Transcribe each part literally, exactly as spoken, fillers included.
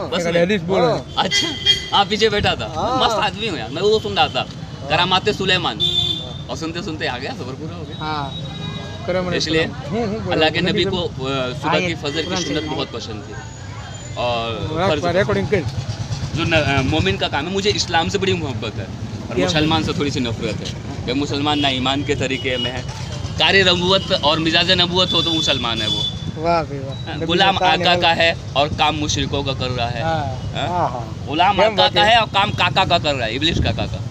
बस हदीस बोल रहा है। अच्छा आप पीछे बैठा था, मस्त आदमी हो यार, मैं वो सुन रहा था करामाते सुलेमान, और सुनते सुनते आ गया, सबर पूरा हो गया। हाँ, इसलिए अल्लाह के नबी को सुबह की फजर की सुन्नत बहुत पसंद थी। और जो मोमिन का काम है, मुझे इस्लाम से बड़ी मोहब्बत है और मुसलमान से थोड़ी सी नफरत है कि मुसलमान ना ईमान के तरीके में है, कार्य नबूवत और मिजाज नबूवत हो तो मुसलमान है वो, गुलाम आका का है और काम मुशरिकों का कर रहा है, गुलाम आका का है और काम काका का कर रहा है, इब्लिस काका का।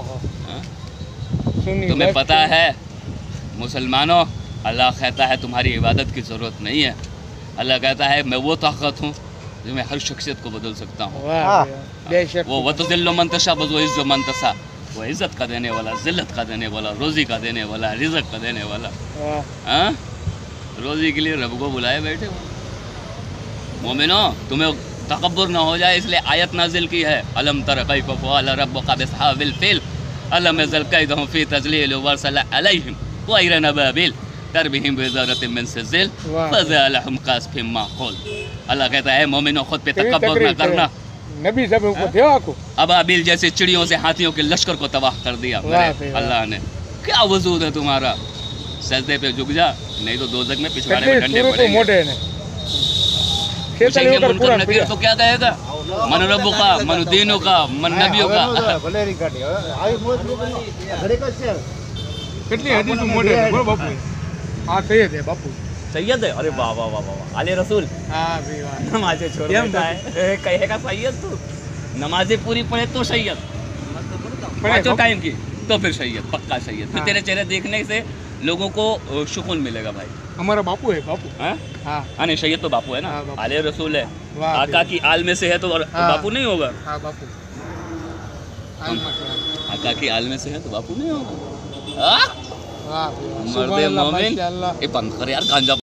तुम्हें पता है मुसलमानों, अल्लाह कहता है तुम्हारी इबादत की ज़रूरत नहीं है, अल्लाह कहता है मैं वो ताकत हूँ जो मैं हर शख्सियत को बदल सकता हूँ। वो वतज़िल्लु मन तशा वतुइज़्ज़ु मन तशा, वो इज़्ज़त का देने वाला, ज़िल्लत का देने वाला, रोज़ी का देने वाला, रिज़्क़ का देने वाला। हाँ, रोज़ी के लिए रब को बुलाए बैठे हो। मोमिनो तुम्हें तकब्बुर ना हो जाए इसलिए आयत नाजिल की है, अलम तर कैफ़ फ़अल रब्बुका बिअस्हाबिल फ़ील अलम यज़ल कैदहुम फ़ी तज़लील वअरसला अलैहिम तयरन अबाबिल तरमीहिम बिहिजारतिम मिन सिज्जिल फ़जअलहुम कअस्फ़िम माक़ूल। अल्लाह कहता है मोमिनो खुद पे तकब्बुर ना करना, नबी सब को देवा को अबाबिल जैसे चिड़ियों से हाथियों के लश्कर को तबाह कर दिया अल्लाह ने। क्या वजूद है तुम्हारा, सजदे पे झुक जा, नहीं तो दोज़ख में पिछवाड़े में डंडे पड़ेंगे। तो क्या कहेगा, मन रब्बु का, मन दीनु का, मन नबियों का। कितनी हदीस मोटे है बोल बापू। हां सैयद है बापू, सैयद है। अरे वाह वाह वाह वाह, आले रसूल। हां भाई वाह, नमाज़ें छोड़ देता है, कहेगा सैयद तू, नमाज़ें पूरी पढ़े तो सैयद, पाँचों टाइम की तो फिर सैयद, पक्का सैयद। फिर तेरे चेहरे देखने से लोगों को सुकून मिलेगा भाई। हमारा बापू है बापू। हाँ हाँ, नहीं सैयद तो बापू है ना, आले रसूल है, आका की आल में से है तो बापू नहीं होगा। हाँ बापू, आका की आल में से है तो बापू नहीं होगा। मर्दे मोमिन, ये बंद कर यार गांजा।